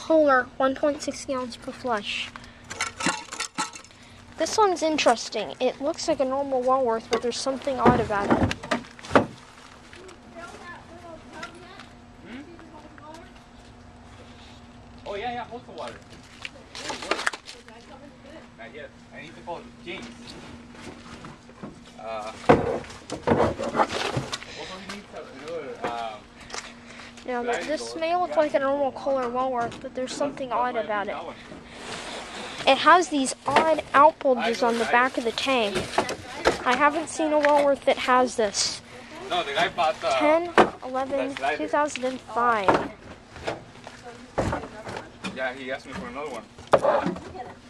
Kohler 1.6 gallons per flush. This one's interesting. It looks like a normal Wellworth, but there's something odd about it. Oh yeah, hold the water. Not yet. I need to call James. Now, this may look like a normal Kohler Wellworth, but there's something odd about it. It has these odd out bulges on the back of the tank. I haven't seen a Wellworth that has this. No, the guy bought 10/11/2005. Yeah, he asked me for another one.